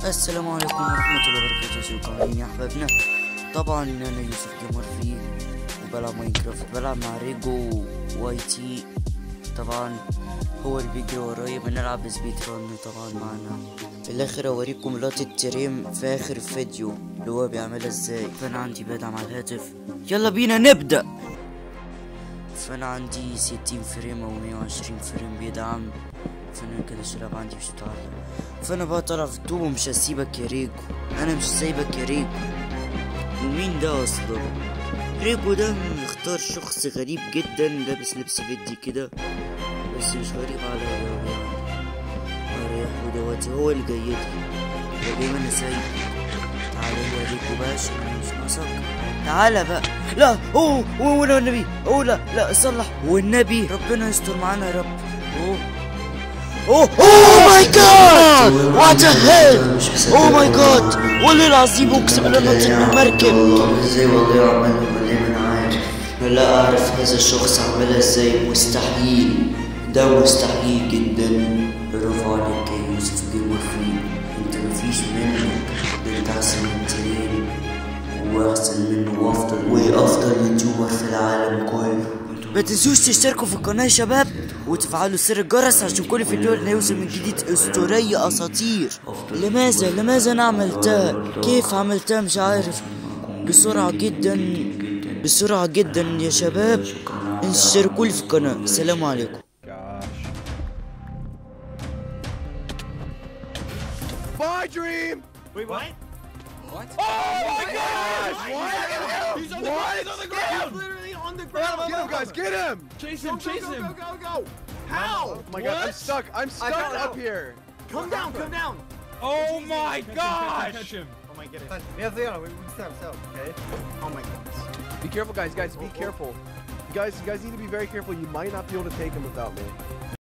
السلام عليكم ورحمة الله وبركاته. ازيكم عاملين يا احبابنا؟ طبعا انا يوسف جيمر في وبلعب ماينكرافت، بلعب مع ريجو واي تي. طبعا هو اللي بيجري ورايا، بنلعب سبيد رن طبعا معنا. في الاخر اوريكم لقطة تريم في اخر فيديو اللي هو بيعملها ازاي. فانا عندي بدعم على الهاتف، يلا بينا نبدأ. فانا عندي 60 فريم او 120 فريم بيدعم. فانا كده الشباب عندي مش بتعلم، فانا بقى طالع في الطوب ومش هسيبك يا ريكو، انا مش سايبك يا ريكو. ومين ده اصلا؟ ريكو ده مختار شخص غريب جدا، لابس لبس فيدي كده بس مش غريب عليا يعني. اريح ودواتي هو اللي جايلي، هو جاي وانا سايب. تعالى يا ريكو باشا، انا مش ناقصك، تعالى بقى. لا اوه والنبي، اوه لا صلح والنبي، ربنا يستر معانا يا رب. اوه ماي جاد، وات ذا هيل، اوه ماي جاد، والله العظيم اقسم بالله نطيت من المركب. ازاي والله عملها والله ما انا عارف، لا اعرف هذا الشخص عملها ازاي، مستحيل، ده مستحيل جدا. برافو عليك يا يوسف جيمر فري، انت مفيش منك، ده انت احسن من ترين واحسن منه وافضل يوتيوبر في العالم كله. ما تنسوش تشتركوا في القناة يا شباب وتفعلوا زر الجرس عشان كل فيديو اللي يوصل من جديد اسطورية اساطير. لماذا انا عملتها؟ كيف عملتها مش عارف. بسرعة جدا يا شباب، اشتركوا لي في القناة. السلام عليكم. My dream! Wait, what? What? Oh my gosh! What? He's on the ground! He's on the ground! He's literally on the ground! Get him, guys! Get him! Chase him! Chase him! Go! How? Oh my god! I'm stuck! I'm stuck up here! Come down! Come down! Oh my gosh! Catch him! Oh my goodness! We have Leon. We can stop himself, okay? Oh my goodness! Be careful, guys! Guys, be careful! You guys need to be very careful. You might not be able to take him without me.